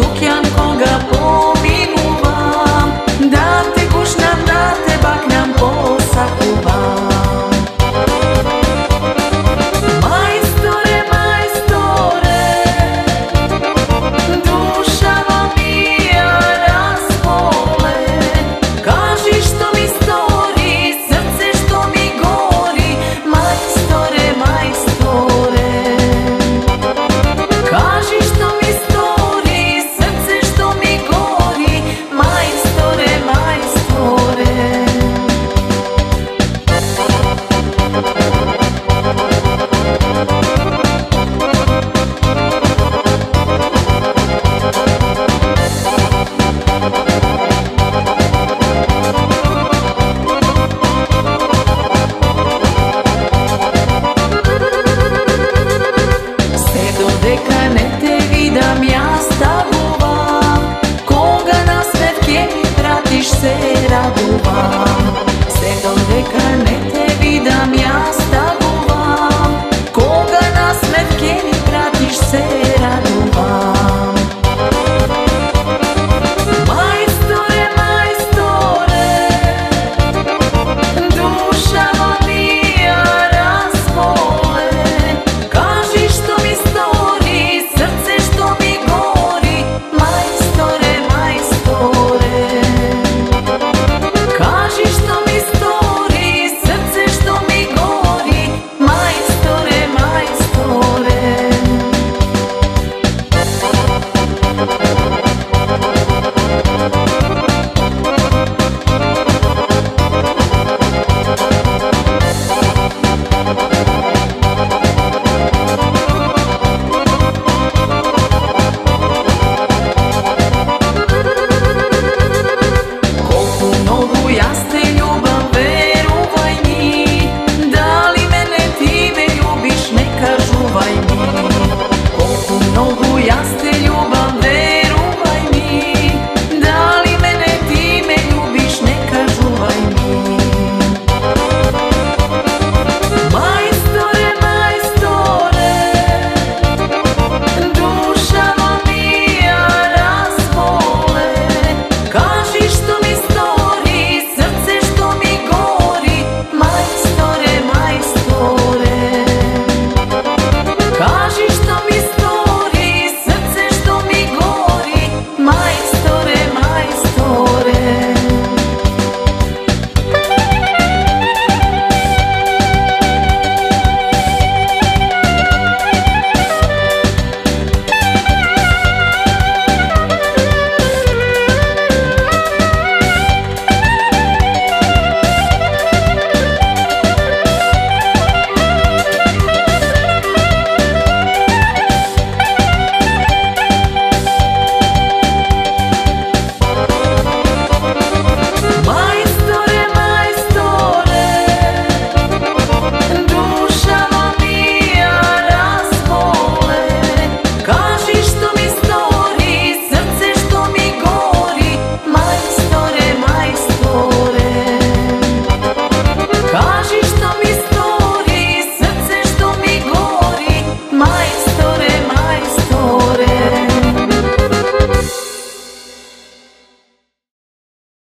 tukjan koga pomiluvam, da te kušnam, da te baknam, posakuvam. Majstore, majstore, dušava mija raspole, kaži što mi stori, srce što mi gori. Majstore, majstore, kaži što mi stori, srce što mi gori. Majstore, majstore. Dodeka ne te vidam, ja stavuvam, koga na svet kje mi pratiš se raduvam.